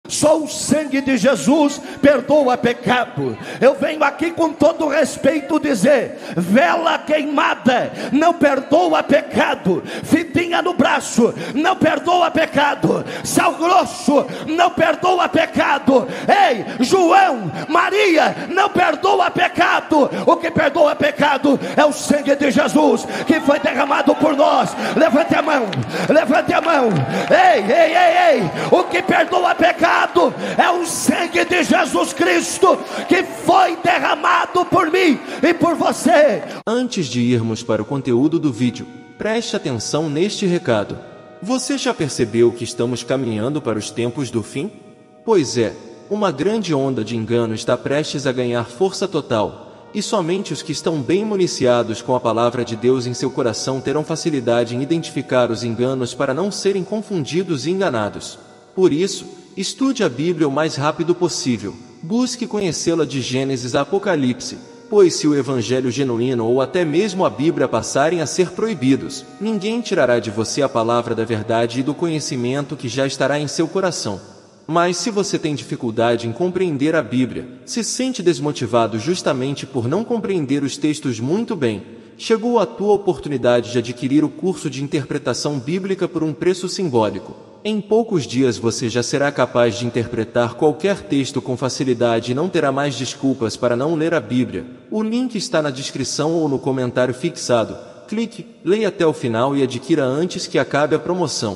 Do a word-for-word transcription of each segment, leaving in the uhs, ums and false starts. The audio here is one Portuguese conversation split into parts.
Só o sangue de Jesus perdoa pecado. Eu venho aqui com todo respeito dizer: vela queimada não perdoa pecado, fitinha no braço não perdoa pecado, sal grosso não perdoa pecado. Ei, João, Maria não perdoa pecado. O que perdoa pecado é o sangue de Jesus que foi derramado por nós. Levante a mão, levante a mão. Ei, ei, ei, ei. O que perdoa pecado é o sangue de Jesus Cristo que foi derramado por mim e por você. Antes de irmos para o conteúdo do vídeo, preste atenção neste recado. Você já percebeu que estamos caminhando para os tempos do fim? Pois é, uma grande onda de engano está prestes a ganhar força total, e somente os que estão bem municiados com a palavra de Deus em seu coração terão facilidade em identificar os enganos para não serem confundidos e enganados. Por isso, estude a Bíblia o mais rápido possível, busque conhecê-la de Gênesis a Apocalipse, pois se o Evangelho genuíno ou até mesmo a Bíblia passarem a ser proibidos, ninguém tirará de você a palavra da verdade e do conhecimento que já estará em seu coração. Mas se você tem dificuldade em compreender a Bíblia, se sente desmotivado justamente por não compreender os textos muito bem, chegou a tua oportunidade de adquirir o curso de interpretação bíblica por um preço simbólico. Em poucos dias você já será capaz de interpretar qualquer texto com facilidade e não terá mais desculpas para não ler a Bíblia. O link está na descrição ou no comentário fixado. Clique, leia até o final e adquira antes que acabe a promoção.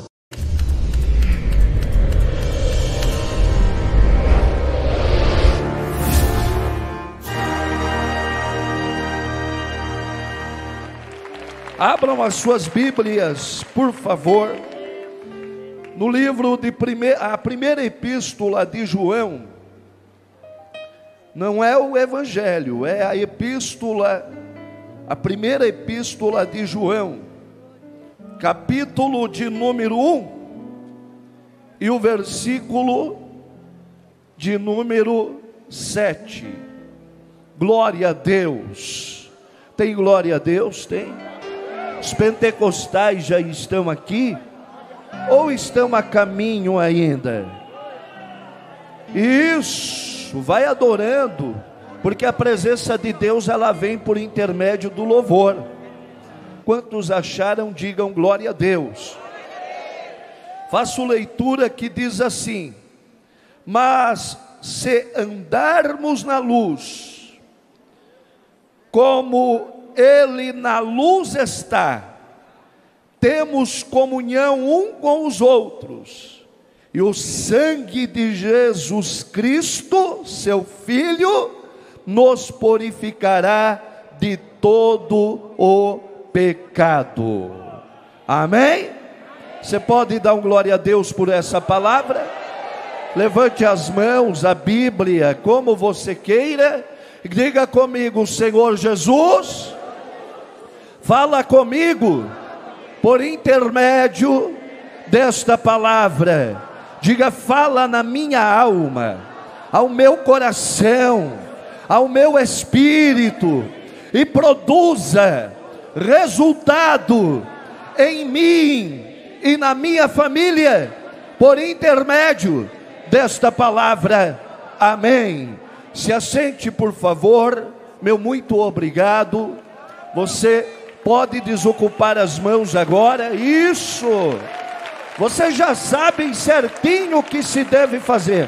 Abram as suas Bíblias, por favor, no livro de primeira, a primeira epístola de João. Não é o Evangelho, é a epístola, a primeira epístola de João, capítulo de número um, e o versículo de número sete. Glória a Deus. Tem glória a Deus? Tem. Os pentecostais já estão aqui? Ou estão a caminho ainda? Isso, vai adorando, porque a presença de Deus ela vem por intermédio do louvor. Quantos acharam, digam glória a Deus. Faço leitura que diz assim: mas se andarmos na luz, como Ele na luz está, temos comunhão um com os outros, e o sangue de Jesus Cristo, seu Filho, nos purificará de todo o pecado. Amém? Você pode dar um glória a Deus por essa palavra? Levante as mãos, a Bíblia, como você queira. Diga comigo: Senhor Jesus, fala comigo por intermédio desta palavra. Diga: fala na minha alma, ao meu coração, ao meu espírito, e produza resultado em mim e na minha família, por intermédio desta palavra. Amém. Se assente, por favor. Meu muito obrigado. Você pode desocupar as mãos agora. Isso. Vocês já sabem certinho o que se deve fazer.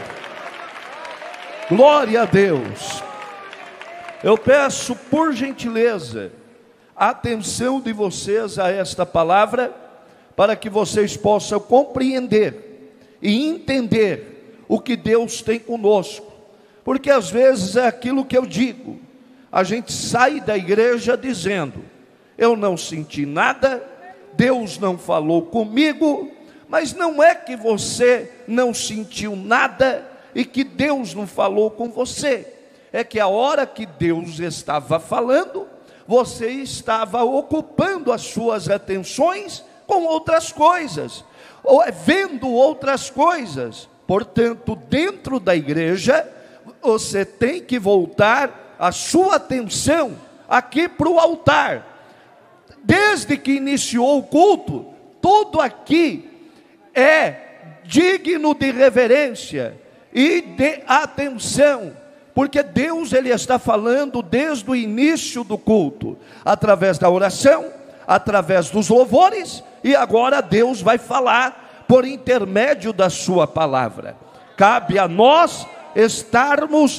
Glória a Deus. Eu peço, por gentileza, a atenção de vocês a esta palavra, para que vocês possam compreender e entender o que Deus tem conosco. Porque às vezes é aquilo que eu digo, a gente sai da igreja dizendo: eu não senti nada, Deus não falou comigo. Mas não é que você não sentiu nada e que Deus não falou com você, é que a hora que Deus estava falando, você estava ocupando as suas atenções com outras coisas, ou vendo outras coisas. Portanto, dentro da igreja, você tem que voltar a sua atenção aqui para o altar. Desde que iniciou o culto, tudo aqui é digno de reverência, e dê atenção, porque Deus ele está falando desde o início do culto, através da oração, através dos louvores, e agora Deus vai falar por intermédio da sua palavra. Cabe a nós estarmos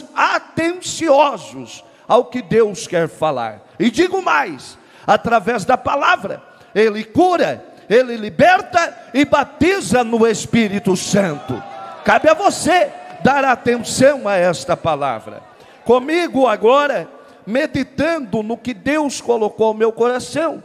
atenciosos ao que Deus quer falar. E digo mais, através da palavra, Ele cura, Ele liberta e batiza no Espírito Santo. Cabe a você dar atenção a esta palavra. Comigo agora, meditando no que Deus colocou no meu coração,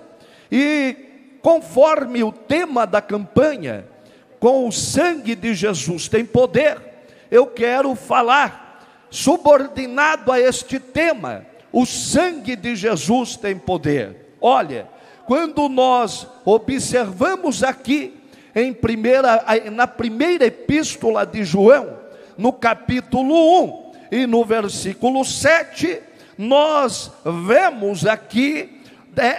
e conforme o tema da campanha, com o sangue de Jesus tem poder, eu quero falar, subordinado a este tema, o sangue de Jesus tem poder. Olha, quando nós observamos aqui, em primeira, na primeira epístola de João, no capítulo um e no versículo sete, nós vemos aqui é,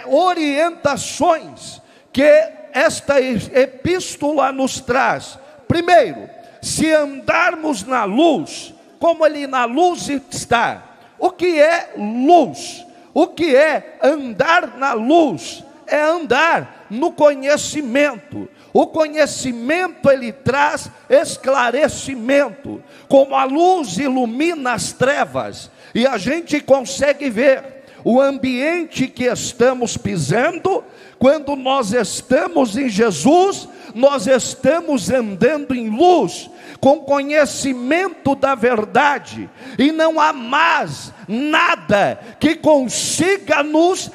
orientações que esta epístola nos traz. Primeiro, se andarmos na luz, como Ele na luz está. O que é luz? O que é andar na luz? É andar no conhecimento. O conhecimento ele traz esclarecimento. Como a luz ilumina as trevas, e a gente consegue ver o ambiente que estamos pisando. Quando nós estamos em Jesus, nós estamos andando em luz, com conhecimento da verdade, e não há mais nada que consiga nos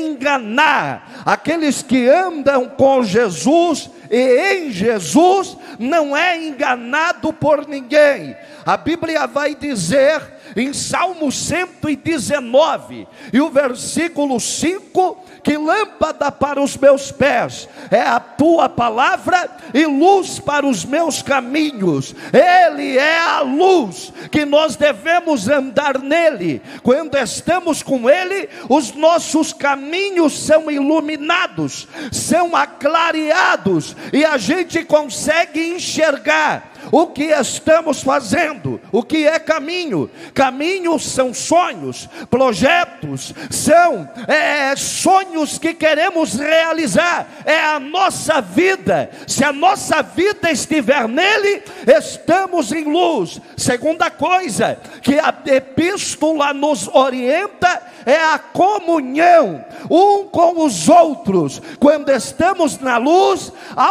enganar. Aqueles que andam com Jesus e em Jesus não é enganado por ninguém. A Bíblia vai dizer em Salmo cento e dezenove, e o versículo cinco, que lâmpada para os meus pés é a tua palavra e luz para os meus caminhos. Ele é a luz que nós devemos andar nele. Quando estamos com ele, os nossos caminhos são iluminados, são aclareados, e a gente consegue enxergar o que estamos fazendo. O que é caminho? Caminhos são sonhos, projetos, são é, sonhos que queremos realizar. É a nossa vida. Se a nossa vida estiver nele, estamos em luz. Segunda coisa que a epístola nos orienta é a comunhão um com os outros. Quando estamos na luz,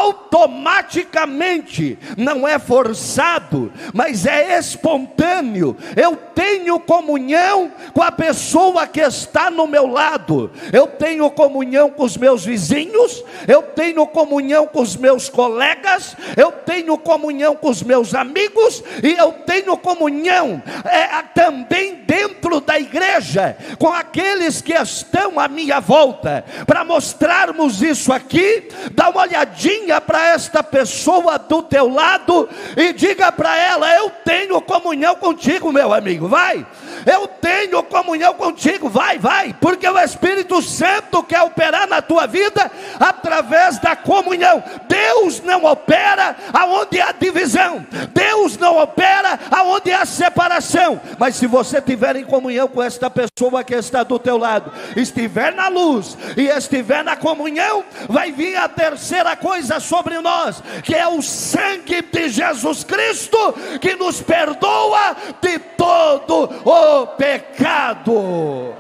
automaticamente, não é forçado, mas é espontâneo. Eu tenho comunhão com a pessoa que está no meu lado. Eu tenho comunhão com os meus vizinhos, eu tenho comunhão com os meus colegas, eu tenho comunhão com os meus amigos, e eu tenho comunhão é, também dentro da igreja, com aqueles que estão à minha volta. Para mostrarmos isso aqui, dá uma olhadinha para esta pessoa do teu lado e diga para ela: eu tenho comunhão contigo, meu amigo. Vai, eu tenho comunhão contigo. Vai, vai, porque o Espírito Santo quer operar na tua vida através da comunhão. Deus não opera aonde há divisão, Deus não opera aonde há separação. Mas se você estiver em comunhão com esta pessoa que está do teu lado, estiver na luz e estiver na comunhão, vai vir a terceira coisa sobre nós, que é o sangue de Jesus Cristo, que nos perdoa de todo o pecado.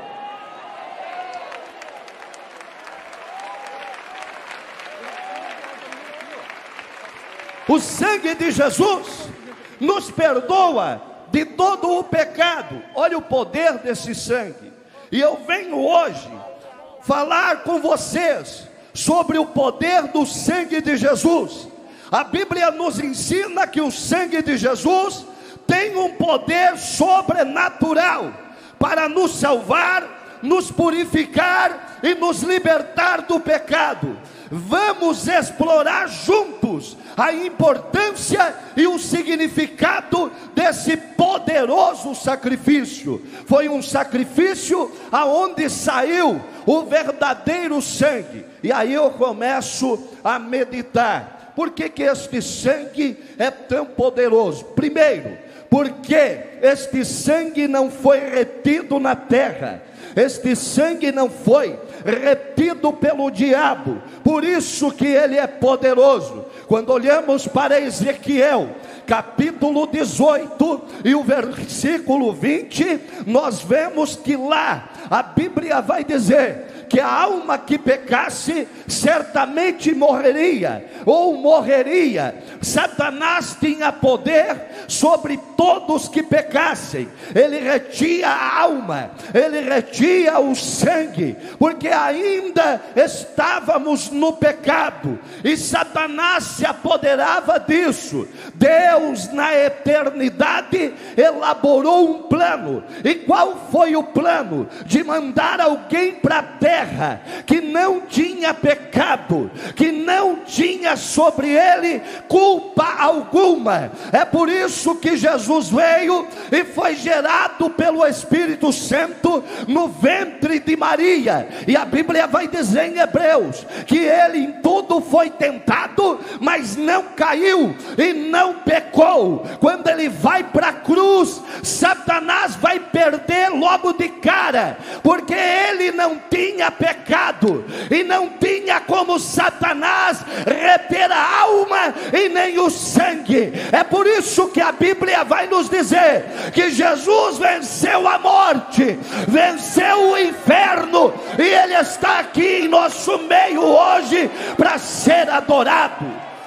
O sangue de Jesus nos perdoa de todo o pecado. Olha o poder desse sangue. E eu venho hoje falar com vocês sobre o poder do sangue de Jesus. A Bíblia nos ensina que o sangue de Jesus tem um poder sobrenatural para nos salvar, nos purificar e nos libertar do pecado. Vamos explorar juntos a importância e o significado desse poderoso sacrifício. Foi um sacrifício aonde saiu o verdadeiro sangue. E aí eu começo a meditar. Por que que este sangue é tão poderoso? Primeiro, porque este sangue não foi retido na terra, este sangue não foi retido pelo diabo, por isso que ele é poderoso. Quando olhamos para Ezequiel, capítulo dezoito e o versículo vinte, nós vemos que lá a Bíblia vai dizer que a alma que pecasse certamente morreria, ou morreria. Satanás tinha poder sobre todos que pecassem. Ele retia a alma, ele retia o sangue, porque ainda estávamos no pecado, e Satanás se apoderava disso. Deus, na eternidade, elaborou um plano. E qual foi o plano? De mandar alguém para a terra que não tinha pecado, que não tinha sobre ele culpa alguma. É por isso que Jesus veio e foi gerado pelo Espírito Santo no ventre de Maria. E a Bíblia vai dizer em Hebreus que ele em tudo foi tentado, mas não caiu e não pecou. Quando ele vai para a cruz, Satanás vai perder logo de cara, porque ele não tinha pecado e não tinha como Satanás reter a alma e nem o sangue. É por isso que a Bíblia vai nos dizer que Jesus venceu a morte, venceu o inferno, e ele está aqui em nosso meio hoje para ser adorado.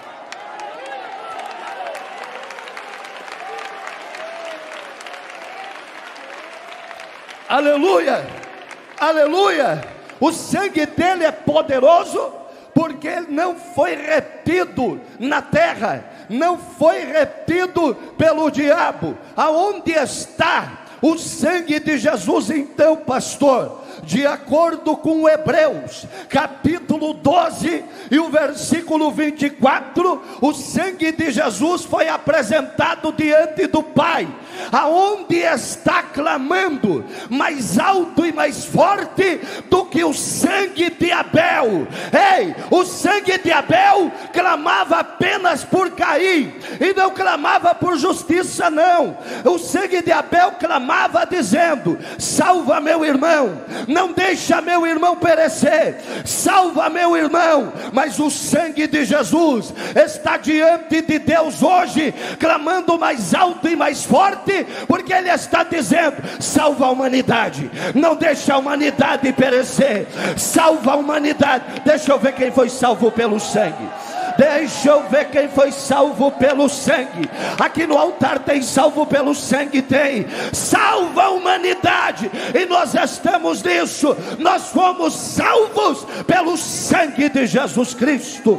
Aleluia, aleluia. O sangue dele é poderoso, porque ele não foi retido na terra, não foi retido pelo diabo. Aonde está o sangue de Jesus então, pastor? De acordo com Hebreus, capítulo doze e o versículo vinte e quatro, o sangue de Jesus foi apresentado diante do Pai, aonde está clamando mais alto e mais forte do que o sangue de Abel. Ei, o sangue de Abel clamava apenas por Caim, e não clamava por justiça não. O sangue de Abel clamava dizendo: salva meu irmão, não deixa meu irmão perecer, salva meu irmão. Mas o sangue de Jesus está diante de Deus hoje, clamando mais alto e mais forte, porque ele está dizendo: salva a humanidade, não deixa a humanidade perecer, salva a humanidade. Deixa eu ver quem foi salvo pelo sangue. Deixa eu ver quem foi salvo pelo sangue. Aqui no altar tem salvo pelo sangue, tem. Salva a humanidade, e nós estamos nisso. Nós fomos salvos pelo sangue de Jesus Cristo.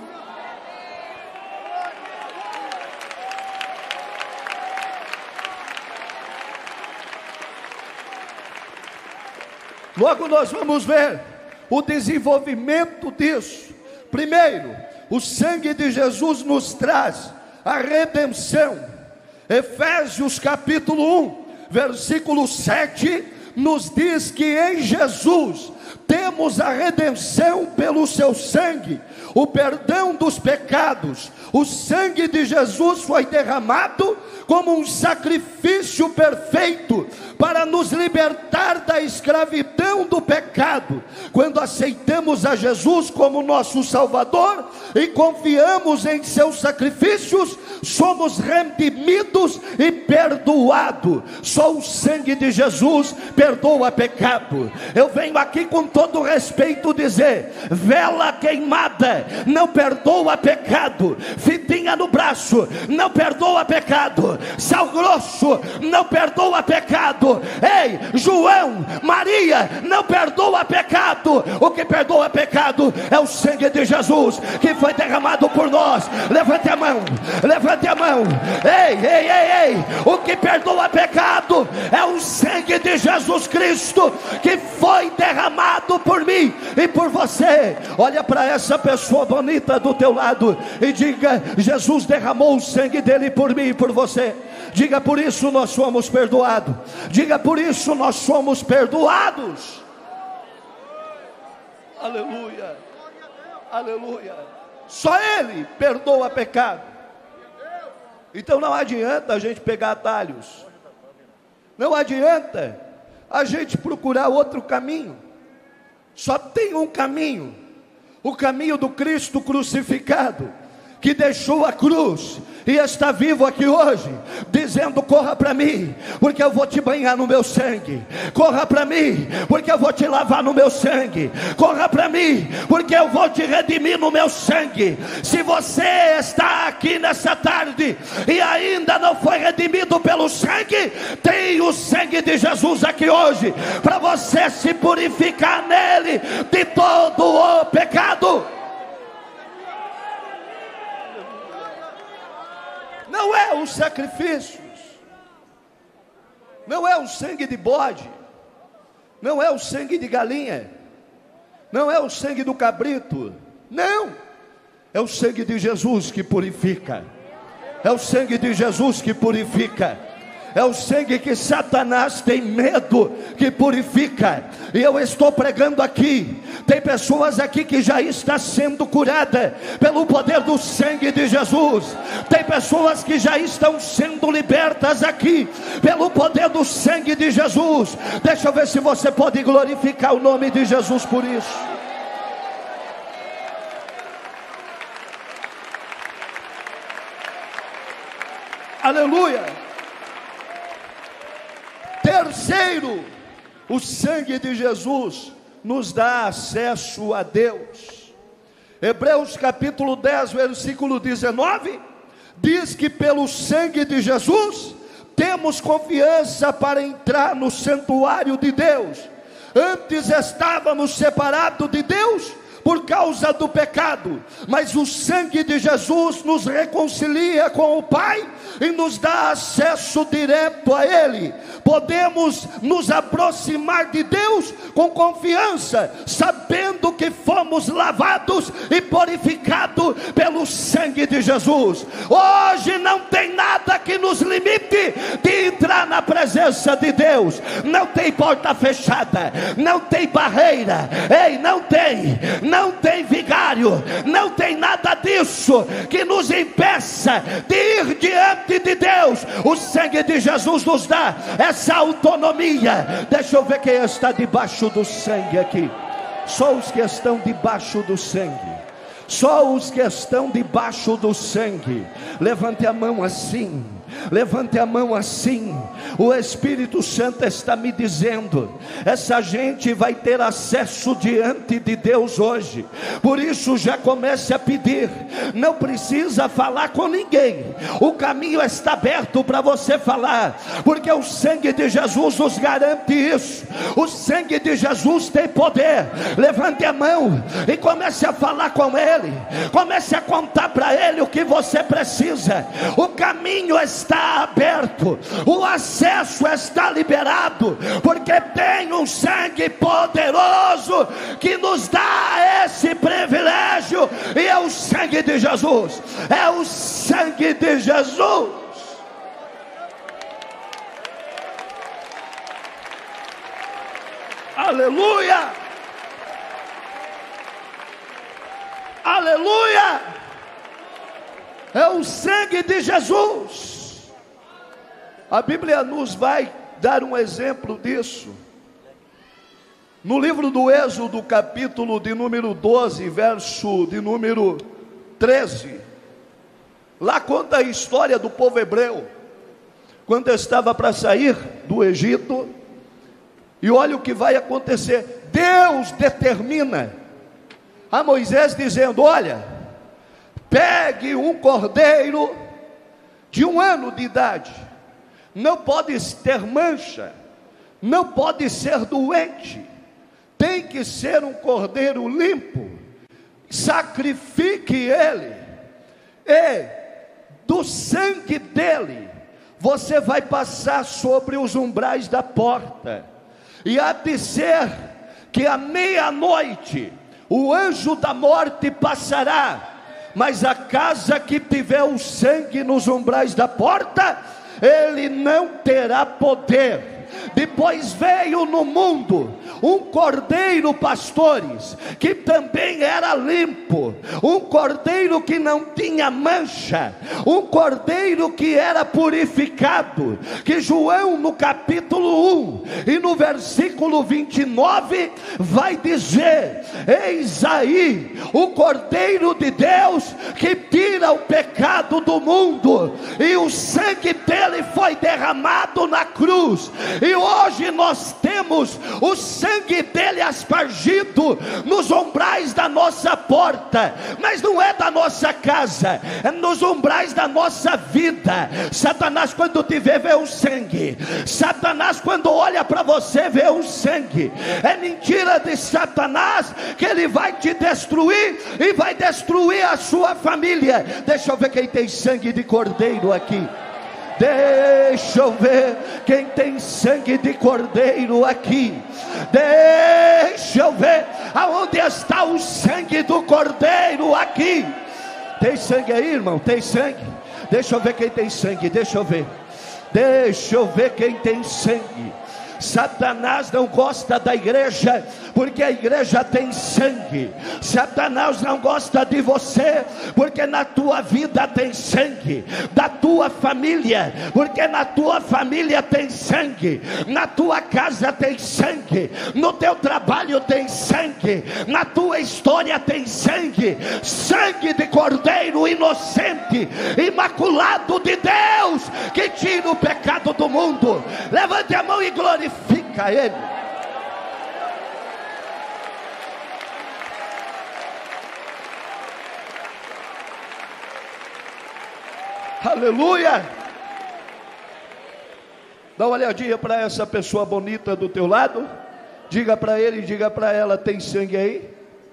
Logo nós vamos ver o desenvolvimento disso. Primeiro, o sangue de Jesus nos traz a redenção. Efésios capítulo um, versículo sete, nos diz que em Jesus temos a redenção pelo seu sangue, o perdão dos pecados. O sangue de Jesus foi derramado como um sacrifício perfeito para nos libertar da escravidão do pecado. Quando aceitamos a Jesus como nosso Salvador e confiamos em seus sacrifícios, somos redimidos e perdoados. Só o sangue de Jesus perdoa pecado. Eu venho aqui com todo respeito dizer: vela queimada não perdoa pecado, fitinha no braço não perdoa pecado, sal grosso não perdoa pecado. Ei, João, Maria não perdoa pecado. O que perdoa pecado é o sangue de Jesus que foi derramado por nós. Levante a mão, levante a mão. Ei, ei, ei, ei. O que perdoa pecado é o sangue de Jesus Cristo que foi derramado por mim e por você. Olha para essa pessoa bonita do teu lado e diga: Jesus derramou o sangue dele por mim e por você. Diga: por isso nós somos perdoados. Diga: por isso nós somos perdoados. Aleluia, aleluia. Só ele perdoa pecado. Então não adianta a gente pegar atalhos, não adianta a gente procurar outro caminho. Só tem um caminho, o caminho do Cristo crucificado, que deixou a cruz e está vivo aqui hoje, dizendo: corra para mim, porque eu vou te banhar no meu sangue. Corra para mim, porque eu vou te lavar no meu sangue. Corra para mim, porque eu vou te redimir no meu sangue. Se você está aqui nessa tarde e ainda não foi redimido pelo sangue, tem o sangue de Jesus aqui hoje, para você se purificar nele de todo o pecado. Não é os sacrifícios, não é o sangue de bode, não é o sangue de galinha, não é o sangue do cabrito, não, é o sangue de Jesus que purifica, é o sangue de Jesus que purifica, é o sangue que Satanás tem medo que purifica. E eu estou pregando aqui, tem pessoas aqui que já está sendo curada pelo poder do sangue de Jesus. Tem pessoas que já estão sendo libertas aqui pelo poder do sangue de Jesus. Deixa eu ver se você pode glorificar o nome de Jesus por isso. Aleluia. Terceiro, o sangue de Jesus nos dá acesso a Deus. Hebreus capítulo dez, versículo dezenove, diz que pelo sangue de Jesus temos confiança para entrar no santuário de Deus. Antes estávamos separados de Deus por causa do pecado, mas o sangue de Jesus nos reconcilia com o Pai e nos dá acesso direto a Ele. Podemos nos aproximar de Deus com confiança, sabendo que fomos lavados e purificados pelo sangue de Jesus. Hoje não tem nada que nos limite de entrar na presença de Deus. Não tem porta fechada, não tem barreira, ei, não tem, não Não tem vigário, não tem nada disso que nos impeça de ir diante de Deus. O sangue de Jesus nos dá essa autonomia. Deixa eu ver quem está debaixo do sangue aqui. Só os que estão debaixo do sangue. Só os que estão debaixo do sangue. Levante a mão assim. Levante a mão assim. O Espírito Santo está me dizendo: essa gente vai ter acesso diante de Deus hoje. Por isso já comece a pedir. Não precisa falar com ninguém. O caminho está aberto para você falar, porque o sangue de Jesus nos garante isso. O sangue de Jesus tem poder. Levante a mão e comece a falar com Ele. Comece a contar para Ele o que você precisa. O caminho está está aberto, o acesso está liberado, porque tem um sangue poderoso que nos dá esse privilégio, e é o sangue de Jesus, é o sangue de Jesus. Aleluia, aleluia, é o sangue de Jesus. A Bíblia nos vai dar um exemplo disso. No livro do Êxodo, capítulo de número doze, verso de número treze. Lá conta a história do povo hebreu, quando estava para sair do Egito. E olha o que vai acontecer. Deus determina a Moisés dizendo: olha, pegue um cordeiro de um ano de idade. Não pode ter mancha, não pode ser doente, tem que ser um cordeiro limpo. Sacrifique ele, e do sangue dele você vai passar sobre os umbrais da porta, e há de ser que à meia-noite o anjo da morte passará, mas a casa que tiver o sangue nos umbrais da porta, ele não terá poder. Depois veio no mundo um cordeiro, pastores, que também era limpo, um cordeiro que não tinha mancha, um cordeiro que era purificado, que João no capítulo um e no versículo vinte e nove vai dizer: eis aí o cordeiro de Deus que tira o pecado do mundo, e o sangue dele foi derramado na cruz, e hoje nós temos o sangue dele aspergido nos umbrais da nossa porta, mas não é da nossa casa, é nos umbrais da nossa vida. Satanás, quando te vê, vê o sangue. Satanás, quando olha para você, vê o sangue. É mentira de Satanás que ele vai te destruir e vai destruir a sua família. Deixa eu ver quem tem sangue de cordeiro aqui. Deixa eu ver quem tem sangue de cordeiro aqui. Deixa eu ver aonde está o sangue do cordeiro aqui. Tem sangue aí, irmão? Tem sangue? Deixa eu ver quem tem sangue. Deixa eu ver. Deixa eu ver quem tem sangue. Satanás não gosta da igreja, porque a igreja tem sangue. Satanás não gosta de você, porque na tua vida tem sangue. Da tua família, porque na tua família tem sangue. Na tua casa tem sangue. No teu trabalho tem sangue. Na tua história tem sangue. Sangue de cordeiro inocente, imaculado de Deus, que tira o pecado do mundo. Levante a mão e glorifique. Fica ele. Aleluia. Dá uma olhadinha para essa pessoa bonita do teu lado. Diga para ele, diga para ela: tem sangue aí?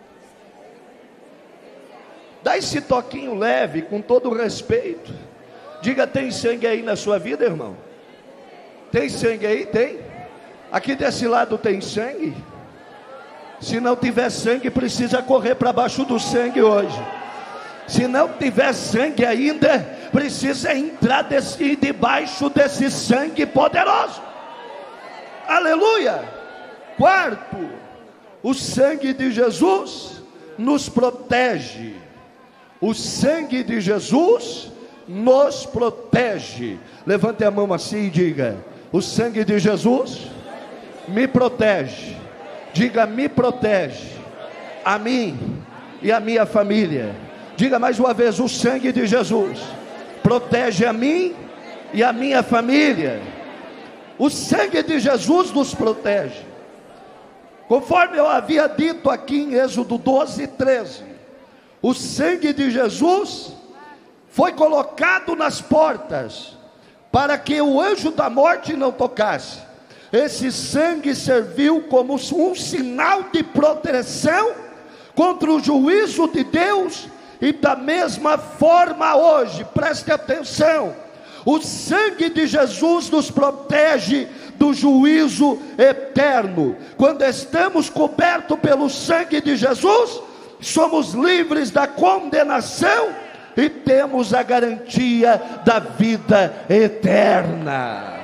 Dá esse toquinho leve, com todo o respeito. Diga: tem sangue aí na sua vida, irmão? Tem sangue aí? Tem? Aqui desse lado tem sangue? Se não tiver sangue, precisa correr para baixo do sangue hoje. Se não tiver sangue ainda, precisa entrar desse, debaixo desse sangue poderoso. Aleluia. Quarto, o sangue de Jesus nos protege. O sangue de Jesus nos protege. Levante a mão assim e diga: o sangue de Jesus me protege. Diga: me protege a mim e a minha família. Diga mais uma vez: o sangue de Jesus protege a mim e a minha família. O sangue de Jesus nos protege. Conforme eu havia dito aqui em Êxodo doze, treze, o sangue de Jesus foi colocado nas portas para que o anjo da morte não tocasse. Esse sangue serviu como um sinal de proteção contra o juízo de Deus. E da mesma forma hoje, preste atenção, o sangue de Jesus nos protege do juízo eterno. Quando estamos cobertos pelo sangue de Jesus, somos livres da condenação e temos a garantia da vida eterna.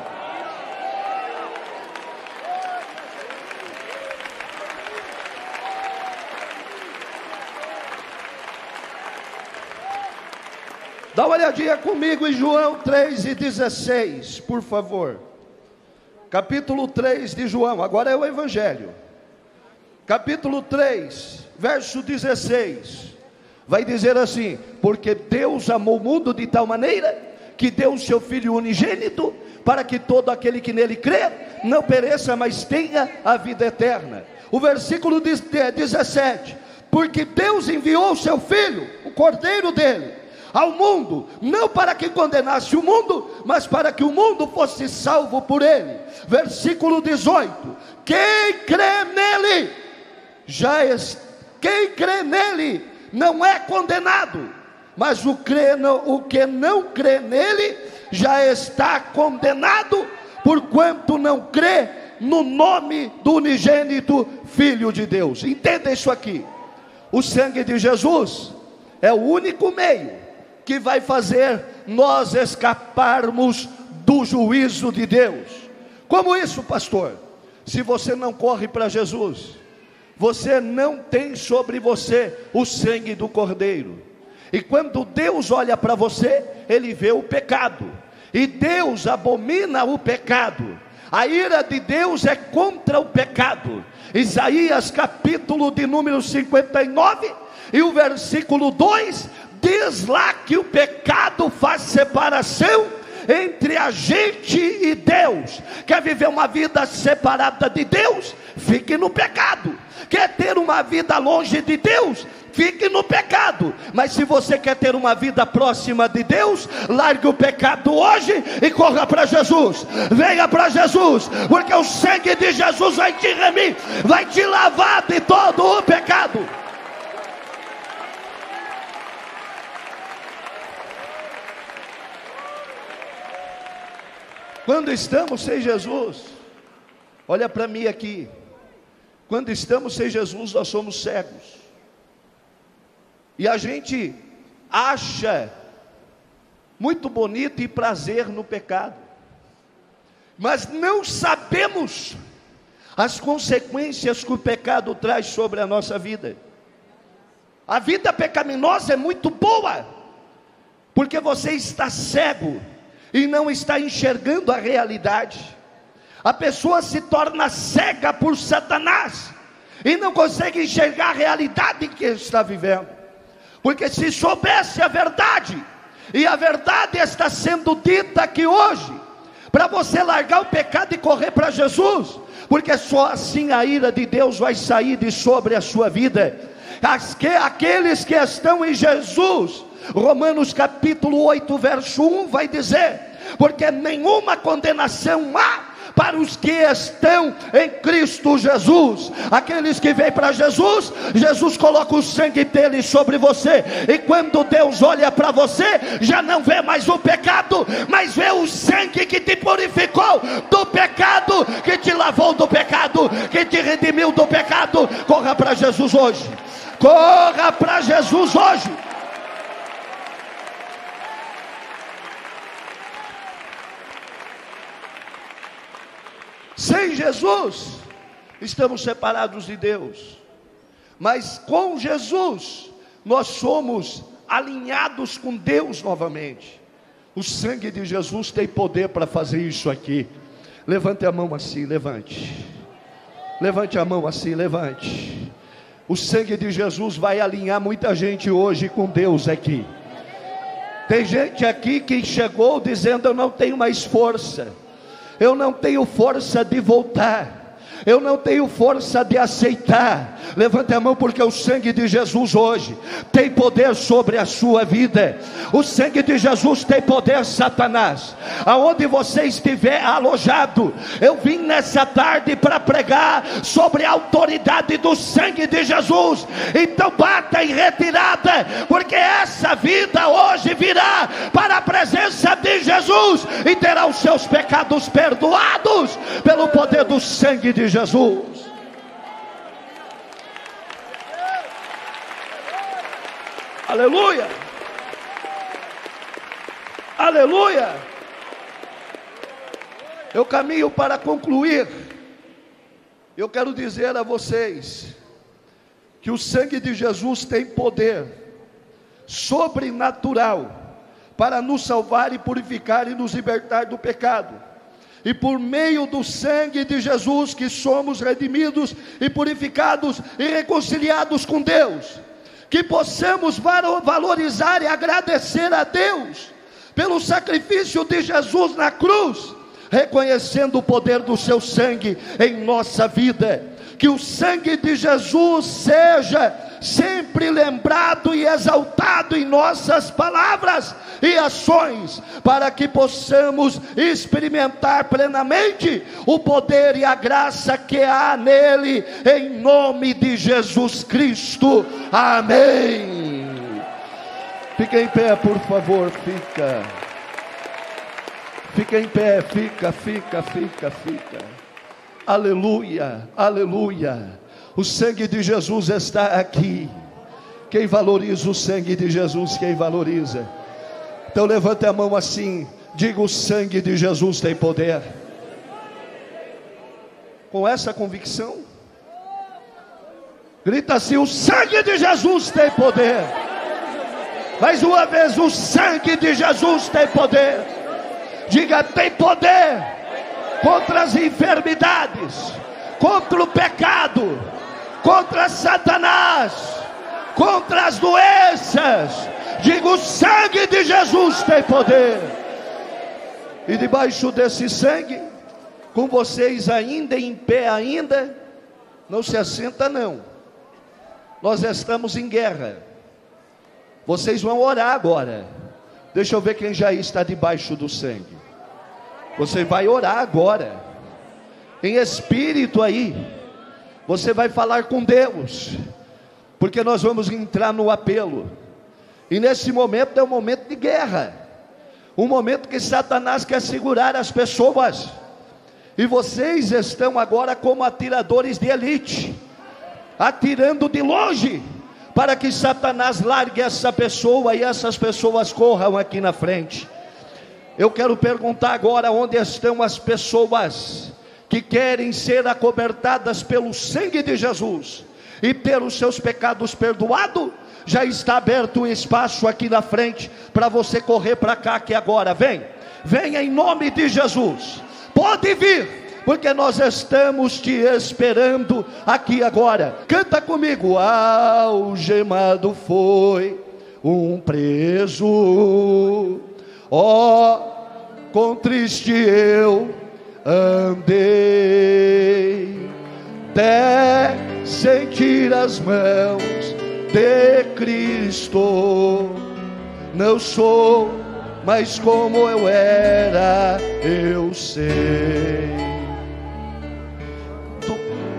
Dá uma olhadinha comigo em João três e dezesseis, por favor. Capítulo três de João, agora é o Evangelho. Capítulo três, verso dezesseis. Vai dizer assim: porque Deus amou o mundo de tal maneira que deu o seu Filho unigênito, para que todo aquele que nele crê não pereça, mas tenha a vida eterna. O versículo dezessete: porque Deus enviou o seu Filho, o Cordeiro dele, ao mundo, não para que condenasse o mundo, mas para que o mundo fosse salvo por ele. Versículo dezoito: quem crê nele, já é, quem crê nele não é condenado, mas o, crê, o que não crê nele, já está condenado, porquanto não crê no nome do unigênito Filho de Deus. Entenda isso aqui: o sangue de Jesus é o único meio que vai fazer nós escaparmos do juízo de Deus. Como isso, pastor? se você não corre para Jesus, você não tem sobre você o sangue do Cordeiro. E quando Deus olha para você, Ele vê o pecado, e Deus abomina o pecado. A ira de Deus é contra o pecado. Isaías capítulo de número cinquenta e nove, e o versículo dois, diz lá que o pecado faz separação entre a gente e Deus. Quer viver uma vida separada de Deus? Fique no pecado. Quer ter uma vida longe de Deus? Fique no pecado. Mas se você quer ter uma vida próxima de Deus, largue o pecado hoje e corra para Jesus. Venha para Jesus, porque o sangue de Jesus vai te remir, vai te lavar de todo o pecado. Quando estamos sem Jesus, olha para mim aqui, quando estamos sem Jesus, nós somos cegos. E a gente acha muito bonito e prazer no pecado, mas não sabemos as consequências que o pecado traz sobre a nossa vida. A vida pecaminosa é muito boa, porque você está cego e não está enxergando a realidade. A pessoa se torna cega por Satanás e não consegue enxergar a realidade que está vivendo. Porque se soubesse a verdade, e a verdade está sendo dita aqui hoje, para você largar o pecado e correr para Jesus, porque só assim a ira de Deus vai sair de sobre a sua vida. As que, aqueles que estão em Jesus, Romanos capítulo oito verso um vai dizer: porque nenhuma condenação há para os que estão em Cristo Jesus. Aqueles que vêm para Jesus, Jesus coloca o sangue dele sobre você, e quando Deus olha para você, já não vê mais o pecado, mas vê o sangue que te purificou do pecado, que te lavou do pecado, que te redimiu do pecado. Corra para Jesus hoje, corra para Jesus hoje. Sem Jesus, estamos separados de Deus, mas com Jesus, nós somos alinhados com Deus novamente. O sangue de Jesus tem poder para fazer isso aqui. Levante a mão assim, levante. Levante a mão assim, levante. O sangue de Jesus vai alinhar muita gente hoje com Deus aqui. Tem gente aqui que chegou dizendo: eu não tenho mais força, eu não tenho força de voltar, eu não tenho força de aceitar. Levante a mão, porque o sangue de Jesus hoje tem poder sobre a sua vida. O sangue de Jesus tem poder, Satanás, aonde você estiver alojado. Eu vim nessa tarde para pregar sobre a autoridade do sangue de Jesus. Então bata em retirada, porque essa vida hoje virá para a presença de Jesus e terá os seus pecados perdoados pelo poder do sangue de Jesus. Aleluia, aleluia. Eu caminho para concluir. Eu quero dizer a vocês que o sangue de Jesus tem poder sobrenatural para nos salvar e purificar e nos libertar do pecado. E por meio do sangue de Jesus que somos redimidos e purificados e reconciliados com Deus. Que possamos valorizar e agradecer a Deus pelo sacrifício de Jesus na cruz, reconhecendo o poder do seu sangue em nossa vida. Que o sangue de Jesus seja sempre lembrado e exaltado em nossas palavras e ações, para que possamos experimentar plenamente o poder e a graça que há nele, em nome de Jesus Cristo, amém. Fica em pé, por favor, fica, fica em pé, fica, fica, fica, fica, aleluia, aleluia. O sangue de Jesus está aqui. Quem valoriza o sangue de Jesus? Quem valoriza? Então levante a mão assim, diga: o sangue de Jesus tem poder. com essa convicção? Grita assim: o sangue de Jesus tem poder. Mais uma vez: o sangue de Jesus tem poder. Diga: tem poder contra as enfermidades, contra o pecado, contra Satanás, contra as doenças. Diga: o sangue de Jesus tem poder. E debaixo desse sangue, com vocês ainda em pé ainda, não se assenta não. Nós estamos em guerra. Vocês vão orar agora. Deixa eu ver quem já está debaixo do sangue. Você vai orar agora, em espírito aí. Você vai falar com Deus, porque nós vamos entrar no apelo. E nesse momento é um momento de guerra, um momento que Satanás quer segurar as pessoas. E vocês estão agora como atiradores de elite, atirando de longe, para que Satanás largue essa pessoa e essas pessoas corram aqui na frente. Eu quero perguntar agora: onde estão as pessoas que querem ser acobertadas pelo sangue de Jesus e ter os seus pecados perdoados? Já está aberto o espaço aqui na frente para você correr para cá, que agora vem, venha em nome de Jesus. Pode vir, porque nós estamos te esperando aqui agora. Canta comigo: algemado foi um preso, ó, com triste eu andei, até sentir as mãos de Cristo. Não sou mais como eu era, eu sei. Tu...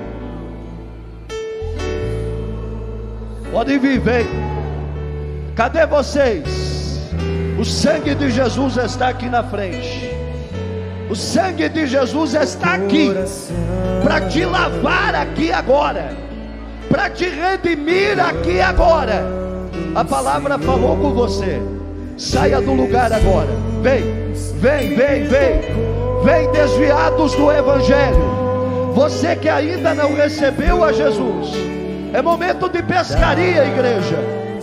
Pode vir, vem. Cadê vocês? O sangue de Jesus está aqui na frente. O sangue de Jesus está aqui para te lavar aqui agora, para te redimir aqui agora. A palavra falou com você. Saia do lugar agora. Vem, vem, vem, vem. Vem, desviados do Evangelho. Você que ainda não recebeu a Jesus, é momento de pescaria, igreja.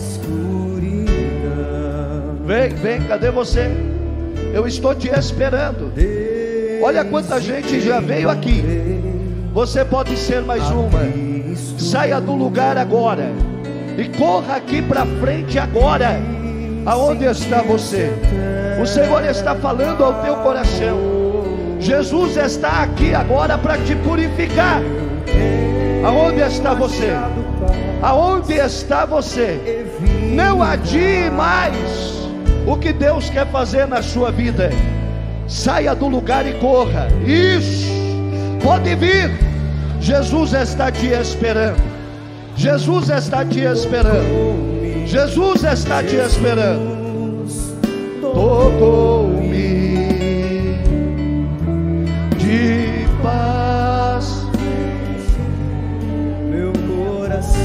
Vem, vem, cadê você? Eu estou te esperando. Olha quanta gente já veio aqui. Você pode ser mais uma. Saia do lugar agora e corra aqui para frente agora. Aonde está você? O Senhor está falando ao teu coração. Jesus está aqui agora para te purificar. Aonde está você? Aonde está você? Não adie mais o que Deus quer fazer na sua vida. Saia do lugar e corra. Isso, pode vir. Jesus está te esperando. Jesus está te esperando. Jesus está te esperando. Tocou-me de paz meu coração.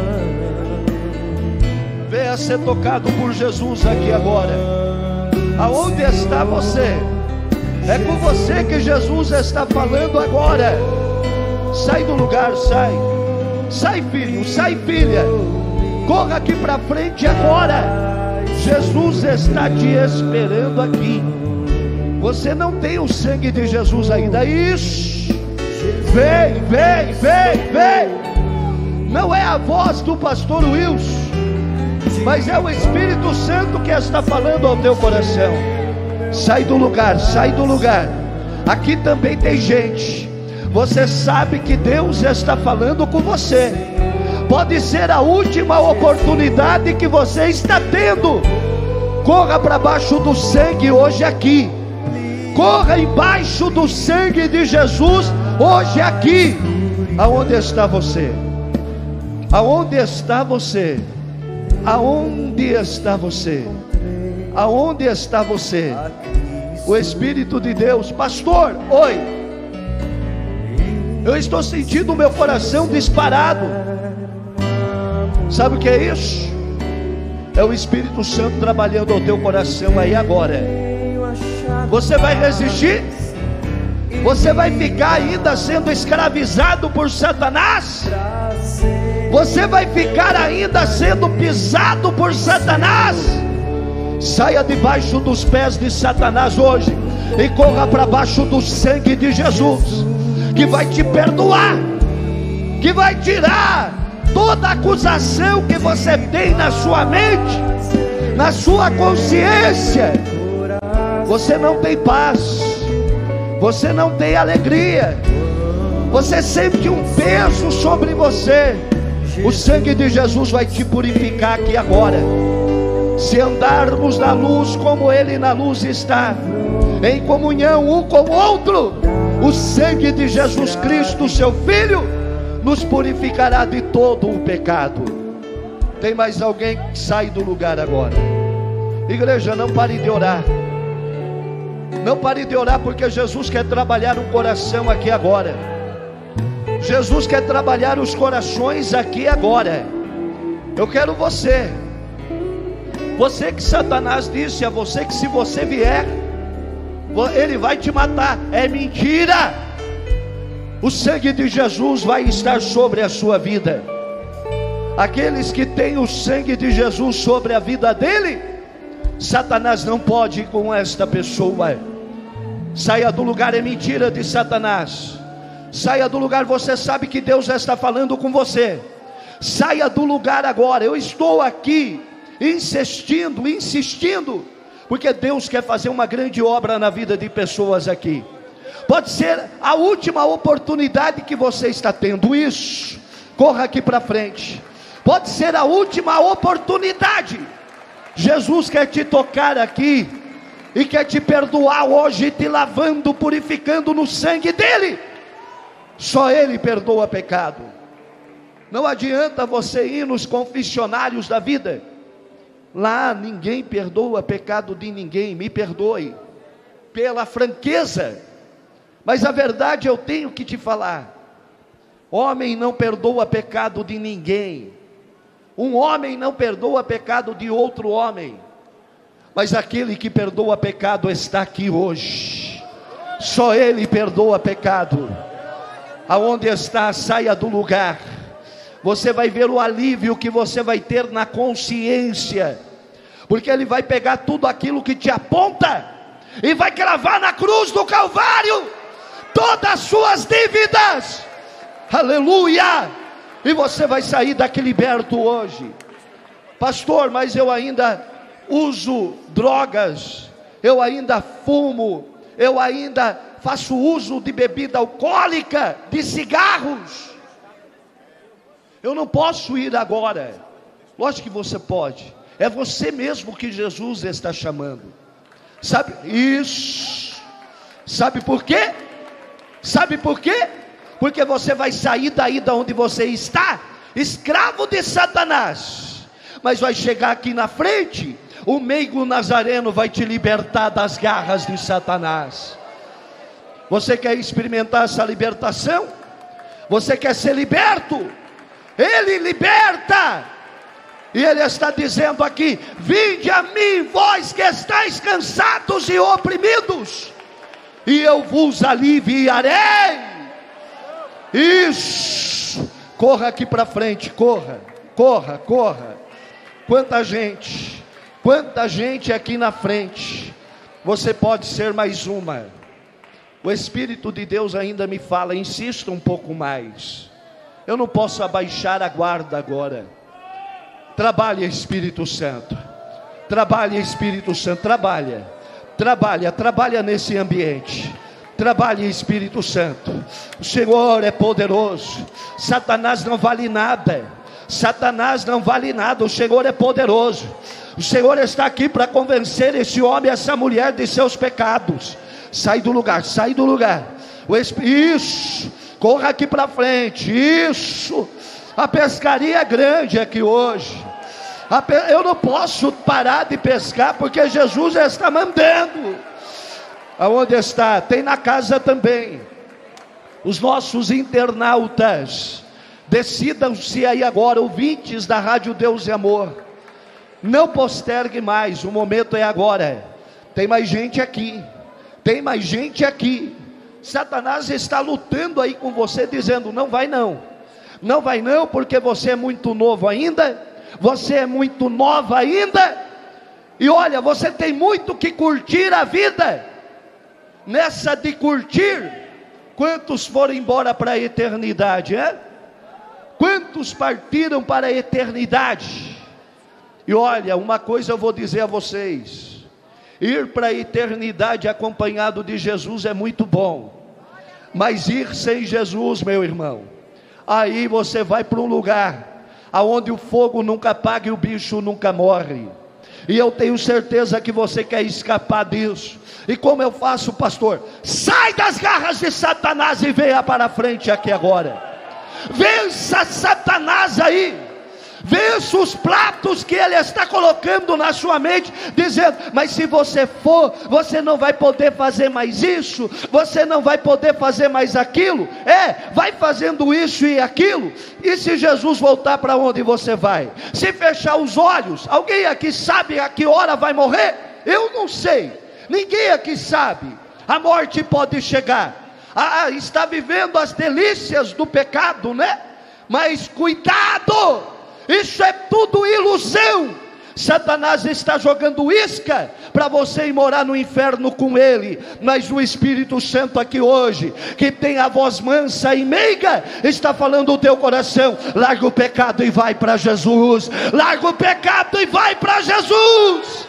Venha ser tocado por Jesus aqui agora. Aonde está você? É com você que Jesus está falando agora. Sai do lugar, sai. Sai, filho, sai, filha. Corra aqui para frente agora. Jesus está te esperando aqui. Você não tem o sangue de Jesus ainda. Isso. Vem, vem, vem, vem. Não é a voz do pastor Wilson, mas é o Espírito Santo que está falando ao teu coração. Sai do lugar, sai do lugar. Aqui também tem gente. Você sabe que Deus está falando com você. Pode ser a última oportunidade que você está tendo. Corra para baixo do sangue hoje aqui. Corra embaixo do sangue de Jesus hoje aqui. Aonde está você? Aonde está você? Aonde está você? Aonde está você? O Espírito de Deus. Pastor, oi. Eu estou sentindo o meu coração disparado. Sabe o que é isso? É o Espírito Santo trabalhando ao teu coração aí agora. Você vai resistir? Você vai ficar ainda sendo escravizado por Satanás? Você vai ficar ainda sendo pisado por Satanás? Saia debaixo dos pés de Satanás hoje e corra para baixo do sangue de Jesus, que vai te perdoar, que vai tirar toda acusação que você tem na sua mente, na sua consciência. Você não tem paz, você não tem alegria, você sente um peso sobre você. O sangue de Jesus vai te purificar aqui agora. Se andarmos na luz como Ele na luz está, em comunhão um com o outro, o sangue de Jesus Cristo, seu Filho, nos purificará de todo o pecado. Tem mais alguém que sai do lugar agora? Igreja, não pare de orar. Não pare de orar, porque Jesus quer trabalhar o coração aqui agora. Jesus quer trabalhar os corações aqui agora. Eu quero você. Você que Satanás disse a você que se você vier, ele vai te matar. É mentira. O sangue de Jesus vai estar sobre a sua vida. Aqueles que têm o sangue de Jesus sobre a vida dele, Satanás não pode ir com esta pessoa. Saia do lugar, é mentira de Satanás. Saia do lugar, você sabe que Deus já está falando com você. Saia do lugar agora. Eu estou aqui insistindo, insistindo, porque Deus quer fazer uma grande obra na vida de pessoas aqui. Pode ser a última oportunidade que você está tendo. Isso, corra aqui para frente. Pode ser a última oportunidade. Jesus quer te tocar aqui e quer te perdoar hoje, te lavando, purificando no sangue dele. Só ele perdoa pecado. Não adianta você ir nos confessionários da vida. Lá ninguém perdoa pecado de ninguém. Me perdoe pela franqueza, mas a verdade eu tenho que te falar. Homem não perdoa pecado de ninguém. Um homem não perdoa pecado de outro homem. Mas aquele que perdoa pecado está aqui hoje. Só ele perdoa pecado. Aonde está, saia do lugar. Você vai ver o alívio que você vai ter na consciência, porque ele vai pegar tudo aquilo que te aponta e vai cravar na cruz do Calvário todas as suas dívidas. Aleluia! E você vai sair daqui liberto hoje. Pastor, mas eu ainda uso drogas, eu ainda fumo, eu ainda faço uso de bebida alcoólica, de cigarros. Eu não posso ir agora. Lógico que você pode. É você mesmo que Jesus está chamando. Sabe? Isso. Sabe por quê? Sabe por quê? Porque você vai sair daí da onde você está, escravo de Satanás. Mas vai chegar aqui na frente, o meigo Nazareno vai te libertar das garras de Satanás. Você quer experimentar essa libertação? Você quer ser liberto? Ele liberta. E ele está dizendo aqui: vinde a mim, vós que estáis cansados e oprimidos, e eu vos aliviarei. Isso. Corra aqui para frente, corra, corra, corra. Quanta gente, quanta gente aqui na frente. Você pode ser mais uma. O Espírito de Deus ainda me fala: insista um pouco mais. Eu não posso abaixar a guarda agora. Trabalha, Espírito Santo. Trabalha, Espírito Santo. Trabalha, trabalha, trabalha nesse ambiente. Trabalhe, Espírito Santo. O Senhor é poderoso. Satanás não vale nada. Satanás não vale nada. O Senhor é poderoso. O Senhor está aqui para convencer esse homem e essa mulher de seus pecados. Sai do lugar, sai do lugar. O Espírito, isso. Corra aqui para frente. Isso. A pescaria é grande aqui hoje. Pe... Eu não posso parar de pescar, porque Jesus já está mandando. Aonde está? Tem na casa também. Os nossos internautas, decidam-se aí agora, ouvintes da Rádio Deus e Amor. Não postergue mais, o momento é agora. Tem mais gente aqui. Tem mais gente aqui. Satanás está lutando aí com você, dizendo: não vai não, não vai não, porque você é muito novo ainda, você é muito nova ainda, e olha, você tem muito que curtir a vida. Nessa de curtir, quantos foram embora para a eternidade, é? Quantos partiram para a eternidade? E olha, uma coisa eu vou dizer a vocês: ir para a eternidade acompanhado de Jesus é muito bom, mas ir sem Jesus, meu irmão, aí você vai para um lugar aonde o fogo nunca apaga e o bicho nunca morre. E eu tenho certeza que você quer escapar disso. E como eu faço, pastor? Sai das garras de Satanás e venha para a frente aqui agora. Vença Satanás aí. Vença os pratos que ele está colocando na sua mente, dizendo: mas se você for, você não vai poder fazer mais isso, você não vai poder fazer mais aquilo. É, vai fazendo isso e aquilo. E se Jesus voltar, para onde você vai? Se fechar os olhos, alguém aqui sabe a que hora vai morrer? Eu não sei, ninguém aqui sabe. A morte pode chegar. Ah, está vivendo as delícias do pecado, né? Mas cuidado, isso é tudo ilusão. Satanás está jogando isca para você ir morar no inferno com ele. Mas o Espírito Santo aqui hoje, que tem a voz mansa e meiga, está falando o teu coração: larga o pecado e vai para Jesus. Larga o pecado e vai para Jesus.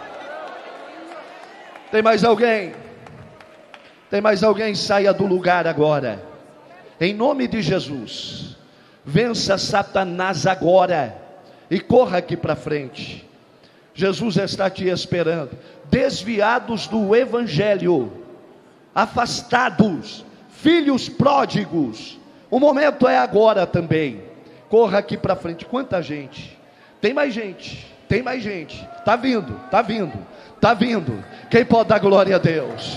Tem mais alguém? Tem mais alguém? Saia do lugar agora, em nome de Jesus. Vença Satanás agora e corra aqui para frente. Jesus está te esperando. Desviados do evangelho, afastados, filhos pródigos, o momento é agora também. Corra aqui para frente. Quanta gente? Tem mais gente, tem mais gente. Está vindo, está vindo, está vindo. Quem pode dar glória a Deus?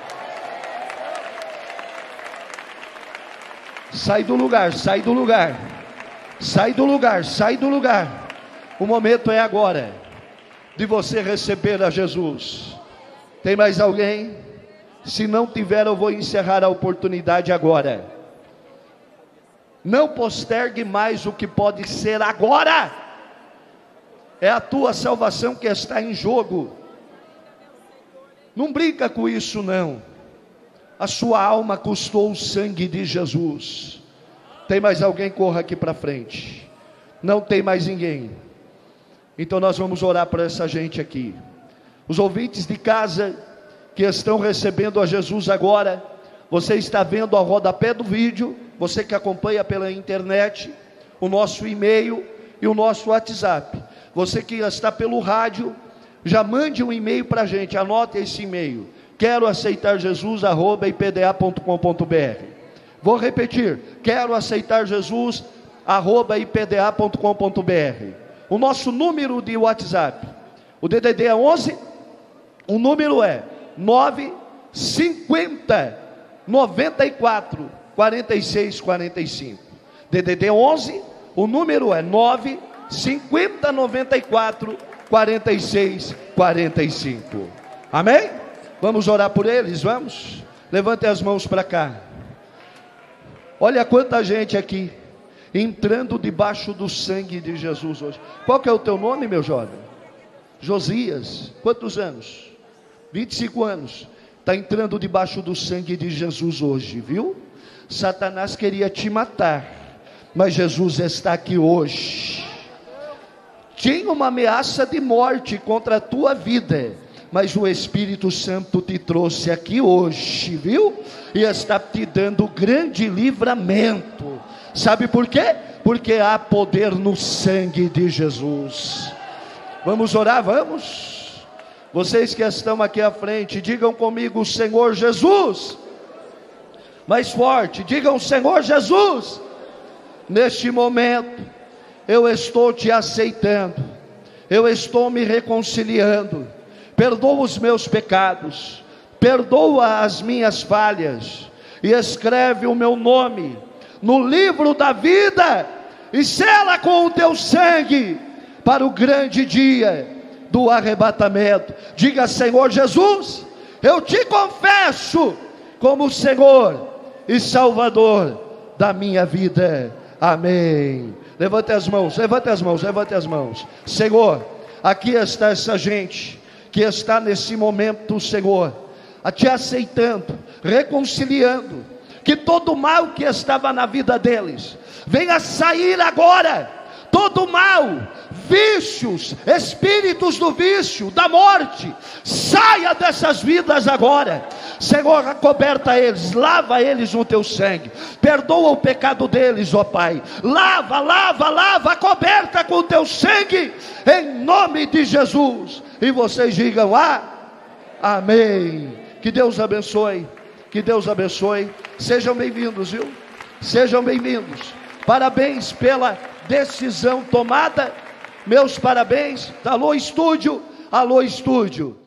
Sai do lugar, sai do lugar, sai do lugar, sai do lugar. O momento é agora de você receber a Jesus. Tem mais alguém? Se não tiver, eu vou encerrar a oportunidade agora. Não postergue mais o que pode ser agora. É a tua salvação que está em jogo. Não brinca com isso não. A sua alma custou o sangue de Jesus. Tem mais alguém? Corra aqui para frente. Não tem mais ninguém. Então nós vamos orar para essa gente aqui. Os ouvintes de casa que estão recebendo a Jesus agora, você está vendo ao rodapé do vídeo, você que acompanha pela internet, o nosso e-mail e o nosso WhatsApp. Você que está pelo rádio, já mande um e-mail para a gente, anote esse e-mail: quero aceitar Jesus, arroba i p d a ponto com ponto b r. Vou repetir: quero aceitar Jesus, arroba i p d a ponto com ponto b r. O nosso número de WhatsApp, o D D D é onze, o número é nove cinquenta, noventa e quatro, quarenta e seis, quarenta e cinco. D D D onze, o número é nove cinquenta, noventa e quatro, quarenta e seis, quarenta e cinco. Amém? Vamos orar por eles, vamos? Levantem as mãos para cá. Olha quanta gente aqui entrando debaixo do sangue de Jesus hoje. Qual que é o teu nome, meu jovem? Josias. Quantos anos? vinte e cinco anos. Está entrando debaixo do sangue de Jesus hoje, viu? Satanás queria te matar, mas Jesus está aqui hoje. Tinha uma ameaça de morte contra a tua vida, mas o Espírito Santo te trouxe aqui hoje, viu? E está te dando grande livramento. Sabe por quê? Porque há poder no sangue de Jesus. Vamos orar, vamos? Vocês que estão aqui à frente, digam comigo: Senhor Jesus. Mais forte, digam: Senhor Jesus. Neste momento, eu estou te aceitando, eu estou me reconciliando. Perdoa os meus pecados, perdoa as minhas falhas, e escreve o meu nome no livro da vida, e sela com o teu sangue, para o grande dia do arrebatamento. Diga: Senhor Jesus, eu te confesso como Senhor e Salvador da minha vida. Amém. Levante as mãos, levante as mãos, levante as mãos. Senhor, aqui está essa gente que está nesse momento, Senhor, a te aceitando, reconciliando, que todo mal que estava na vida deles venha sair agora. Todo mal, vícios, espíritos do vício, da morte, saia dessas vidas agora. Senhor, acoberta eles, lava eles no teu sangue, perdoa o pecado deles, ó Pai. Lava, lava, lava, acoberta com o teu sangue, em nome de Jesus. E vocês digam, ah, amém. Que Deus abençoe, que Deus abençoe. Sejam bem-vindos, viu? Sejam bem-vindos. Parabéns pela decisão tomada. Meus parabéns. Alô, estúdio. Alô, estúdio.